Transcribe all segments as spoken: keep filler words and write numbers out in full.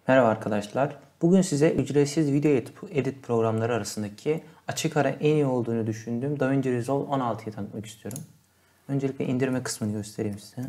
Merhaba arkadaşlar. Bugün size ücretsiz video edit programları arasındaki açık ara en iyi olduğunu düşündüğüm DaVinci Resolve on altıyı tanıtmak istiyorum. Öncelikle indirme kısmını göstereyim size.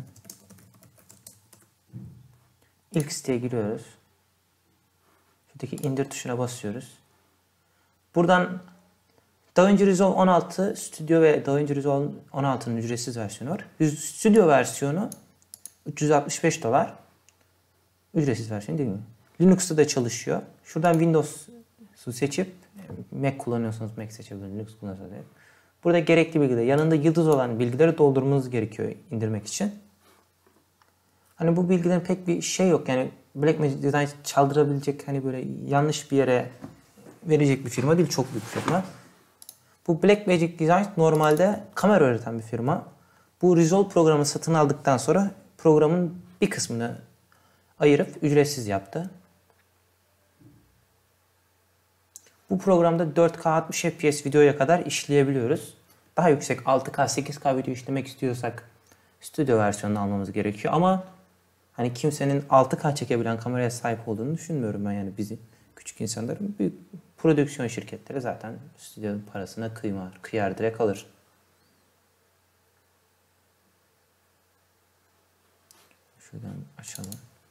İlk siteye giriyoruz. Şuradaki indir tuşuna basıyoruz. Buradan DaVinci Resolve on altı Studio ve DaVinci Resolve on altının ücretsiz versiyonu var. Studio versiyonu üç yüz altmış beş dolar. Ücretsiz versiyon değil mi? Linux'ta da çalışıyor. Şuradan Windows'u seçip Mac kullanıyorsanız Mac seçebilirsiniz. Linux kullanıyorsanız. Burada gerekli bilgiler, yanında yıldız olan bilgileri doldurmanız gerekiyor indirmek için. Hani bu bilgilerin pek bir şey yok. Yani Blackmagic Design çaldırabilecek, hani böyle yanlış bir yere verecek bir firma değil. Çok büyük bir firma. Bu Blackmagic Design normalde kamera üreten bir firma. Bu Resolve programı satın aldıktan sonra programın bir kısmını ayırıp ücretsiz yaptı. Bu programda dört K altmış F P S videoya kadar işleyebiliyoruz. Daha yüksek altı K sekiz K video işlemek istiyorsak stüdyo versiyonunu almamız gerekiyor. Ama hani kimsenin altı K çekebilen kameraya sahip olduğunu düşünmüyorum ben, yani bizi küçük insanların. Büyük prodüksiyon şirketleri zaten stüdyonun parasına kıymar, kıyar direkt alır. Şuradan açalım.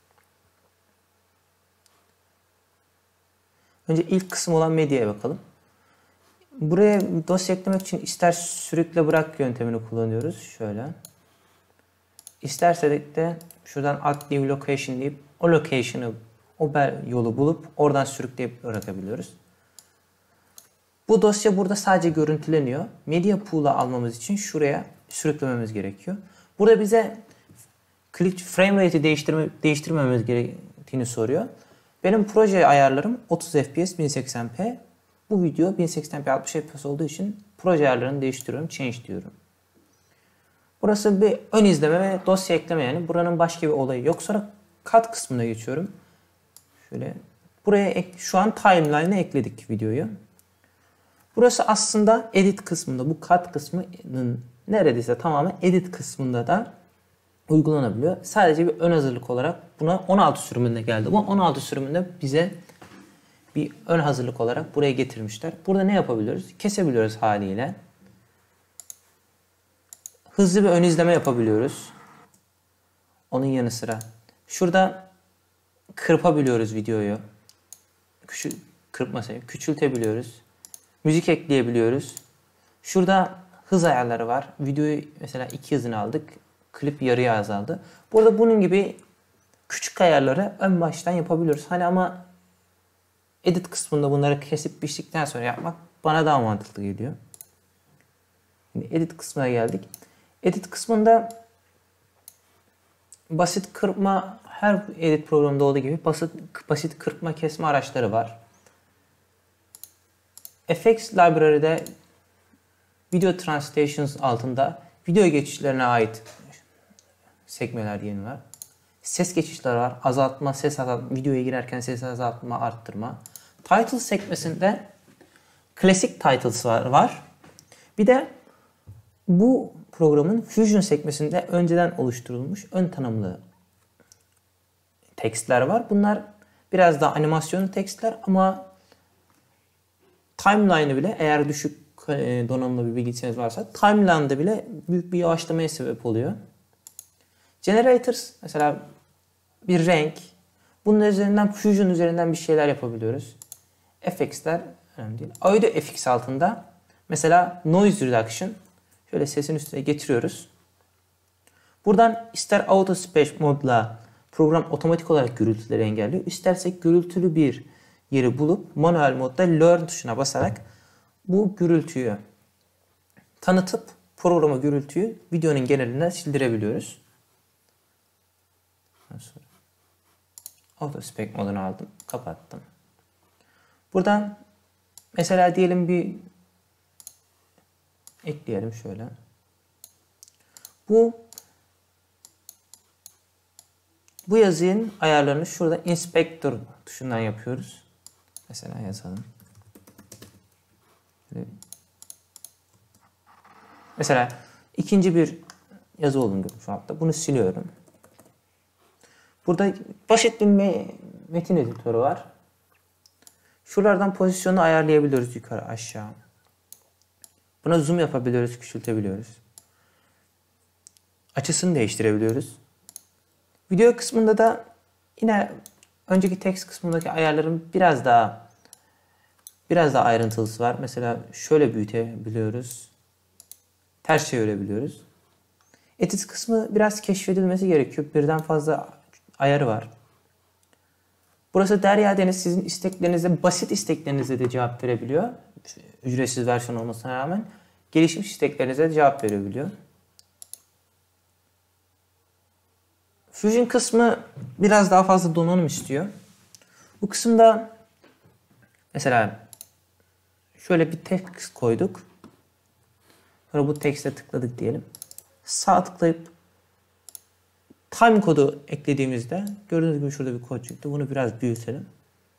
Önce ilk kısım olan medyaya bakalım. Buraya dosya eklemek için ister sürükle bırak yöntemini kullanıyoruz. Şöyle. İstersek de şuradan add new location deyip o location'ı, o yolu bulup oradan sürükleyip bırakabiliyoruz. Bu dosya burada sadece görüntüleniyor. Media pool'u almamız için şuraya sürüklememiz gerekiyor. Burada bize frame rate'i değiştirme, değiştirmememiz gerektiğini soruyor. Benim proje ayarlarım otuz F P S bin seksen p. Bu video bin seksen p altmış F P S olduğu için proje ayarlarını değiştiriyorum. Change diyorum. Burası bir ön izleme ve dosya ekleme, yani buranın başka bir olayı yok. Sonra cut kısmına geçiyorum. Şöyle buraya ek, şu an timeline'e ekledik videoyu. Burası aslında edit kısmında, bu cut kısmının neredeyse tamamı edit kısmında da uygulanabiliyor. Sadece bir ön hazırlık olarak buna on altı sürümünde geldi. Bu on altı sürümünde bize bir ön hazırlık olarak buraya getirmişler. Burada ne yapabiliyoruz? Kesebiliyoruz haliyle. Hızlı bir ön izleme yapabiliyoruz. Onun yanı sıra şurada kırpabiliyoruz videoyu. Küçül, kırpma sayı, küçültebiliyoruz. Müzik ekleyebiliyoruz. Şurada hız ayarları var. Videoyu mesela iki hızını aldık. Klip yarıya azaldı. Burada bunun gibi küçük ayarları ön baştan yapabiliyoruz. Hani ama edit kısmında bunları kesip biçtikten sonra yapmak bana daha mantıklı geliyor. Şimdi edit kısmına geldik. Edit kısmında basit kırpma, her edit programında olduğu gibi basit basit kırpma kesme araçları var. F X Library'de Video Translations altında video geçişlerine ait sekmeler yeni var. Ses geçişleri var. Azaltma, ses azaltma, videoya girerken ses azaltma, arttırma. Title sekmesinde Classic Titles var. var. Bir de bu programın Fusion sekmesinde önceden oluşturulmuş ön tanımlı tekstler var. Bunlar biraz daha animasyonlu tekstler ama timeline'ı bile, eğer düşük donanımlı bir bilgisayarınız varsa timeline'da bile büyük bir yavaşlamaya sebep oluyor. Generators mesela bir renk. Bunun üzerinden, Fusion üzerinden bir şeyler yapabiliyoruz. F X'ler önemli değil. Audio F X altında mesela Noise Reduction. Şöyle sesin üstüne getiriyoruz. Buradan ister Auto Space modla program otomatik olarak gürültüleri engelliyor. İstersek gürültülü bir yeri bulup manuel modda Learn tuşuna basarak bu gürültüyü tanıtıp programa gürültüyü videonun genelinden sildirebiliyoruz. Auto Spec modunu aldım. Kapattım. Buradan mesela diyelim bir ekleyelim şöyle. Bu bu yazının ayarlarını şurada Inspector tuşundan yapıyoruz. Mesela yazalım. Mesela ikinci bir yazı olduğunu görüyorum şu anda. Bunu siliyorum. Burada basit bir metin editörü var. Şuralardan pozisyonu ayarlayabiliyoruz yukarı aşağı. Buna zoom yapabiliyoruz, küçültebiliyoruz. Açısını değiştirebiliyoruz. Video kısmında da yine önceki text kısmındaki ayarların biraz daha biraz daha ayrıntılısı var. Mesela şöyle büyütebiliyoruz. Ters çevirebiliyoruz. Edit kısmı biraz keşfedilmesi gerekiyor. Birden fazla ayarı var. Burası Derya Deniz, sizin isteklerinize, basit isteklerinize de cevap verebiliyor. Ücretsiz versiyon olmasına rağmen gelişmiş isteklerinize de cevap verebiliyor. Fusion kısmı biraz daha fazla donanım istiyor. Bu kısımda mesela şöyle bir text koyduk. Sonra bu text'e tıkladık diyelim. Sağ tıklayıp time kodu eklediğimizde gördüğünüz gibi şurada bir kod çıktı. Bunu biraz büyütelim.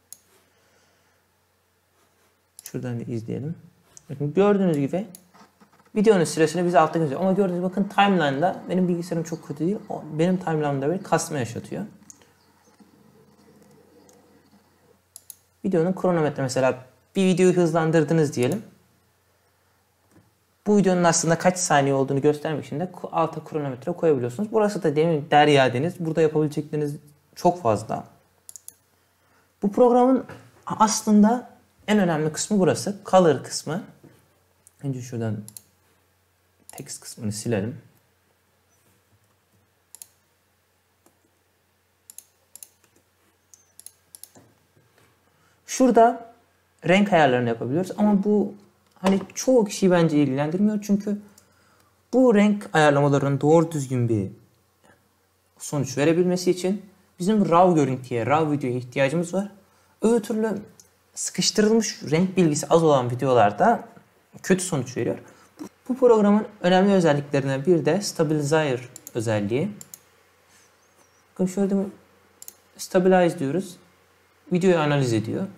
Şuradan da izleyelim. Bakın gördüğünüz gibi videonun süresini bize altta gözüküyor. Ama gördüğünüz bakın timeline'da benim bilgisayarım çok kötü değil. Benim timeline'da bir kasma yaşatıyor. Videonun kronometre, mesela bir videoyu hızlandırdınız diyelim. Bu videonun aslında kaç saniye olduğunu göstermek için de alta kronometre koyabiliyorsunuz. Burası da demin Derya Deniz. Burada yapabilecekleriniz çok fazla. Bu programın aslında en önemli kısmı burası. Color kısmı. Önce şuradan text kısmını silelim. Şurada renk ayarlarını yapabiliyoruz ama bu hani çoğu kişiyi bence ilgilendirmiyor, çünkü bu renk ayarlamalarının doğru düzgün bir sonuç verebilmesi için bizim RAW görüntüye, RAW videoya ihtiyacımız var. Öbür türlü sıkıştırılmış renk bilgisi az olan videolarda kötü sonuç veriyor. Bu programın önemli özelliklerinden biri de Stabilizer özelliği. Bakın şöyle mi? Stabilize diyoruz. Videoyu analiz ediyor.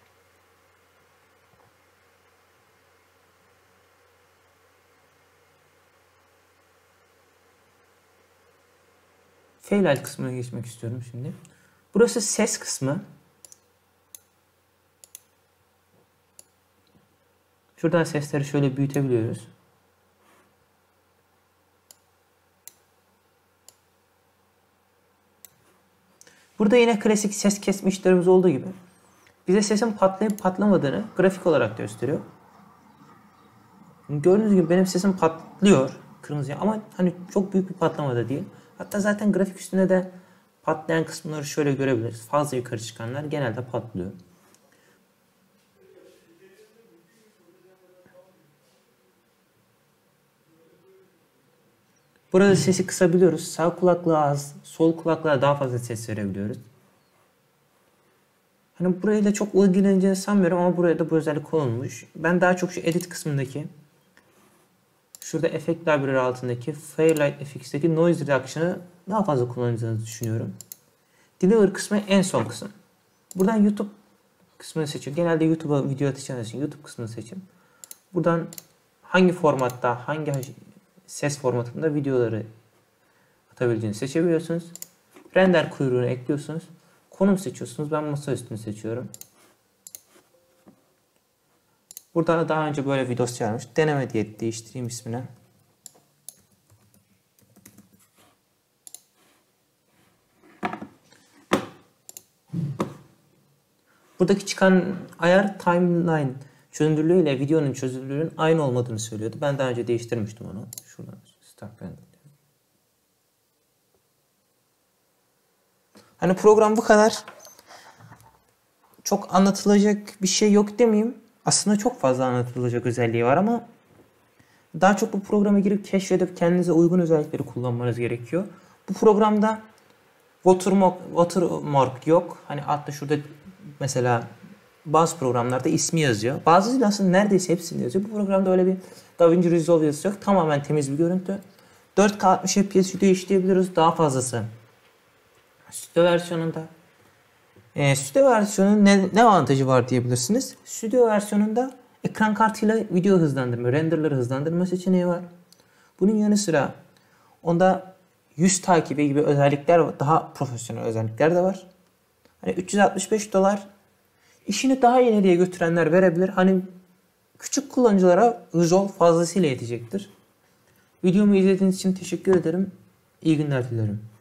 Failite kısmına geçmek istiyorum şimdi. Burası ses kısmı. Şuradan sesleri şöyle büyütebiliyoruz. Burada yine klasik ses kesme işlerimiz olduğu gibi bize sesin patlayıp patlamadığını grafik olarak gösteriyor. Gördüğünüz gibi benim sesim patlıyor kırmızıya ama hani çok büyük bir patlama da değil. Hatta zaten grafik üstünde de patlayan kısımları şöyle görebiliriz. Fazla yukarı çıkanlar genelde patlıyor. Burada sesi kısabiliyoruz. Sağ kulaklığa az, sol kulaklığa daha fazla ses verebiliyoruz. Hani burayı da çok ilgileneceğini sanmıyorum ama buraya da bu özellik konulmuş. Ben daha çok şu edit kısmındaki, şurada Effect Library altındaki Fairlight F X'teki Noise Reduction'ı daha fazla kullanacağınızı düşünüyorum. Deliver kısmı en son kısım. Buradan YouTube kısmını seçin. Genelde YouTube'a video atacağınız için YouTube kısmını seçin. Buradan hangi formatta, hangi ses formatında videoları atabileceğinizi seçebiliyorsunuz. Render kuyruğunu ekliyorsunuz. Konum seçiyorsunuz. Ben masa üstünü seçiyorum. Burada daha önce böyle bir dosya varmış. Deneme diye değiştireyim ismini. Buradaki çıkan ayar timeline çözünürlüğü ile videonun çözünürlüğünün aynı olmadığını söylüyordu. Ben daha önce değiştirmiştim onu. Şuradan start render. Hani program bu kadar. Çok anlatılacak bir şey yok demeyeyim. Aslında çok fazla anlatılacak özelliği var ama daha çok bu programa girip keşfedip kendinize uygun özellikleri kullanmanız gerekiyor. Bu programda watermark, watermark yok. Hani altta şurada mesela bazı programlarda ismi yazıyor. Bazısı aslında neredeyse hepsini yazıyor. Bu programda öyle bir DaVinci Resolve yazısı yok. Tamamen temiz bir görüntü. dört K altmış F P S video işleyebiliyoruz. Daha fazlası stüdyo versiyonunda. E, stüdyo versiyonunun ne, ne avantajı var diyebilirsiniz. Stüdyo versiyonunda ekran kartıyla video hızlandırma, renderları hızlandırma seçeneği var. Bunun yanı sıra onda yüz takibi gibi özellikler, daha profesyonel özellikler de var. Hani üç yüz altmış beş dolar işini daha ileriye götürenler verebilir. Hani küçük kullanıcılara Resolve fazlasıyla yetecektir. Videomu izlediğiniz için teşekkür ederim. İyi günler dilerim.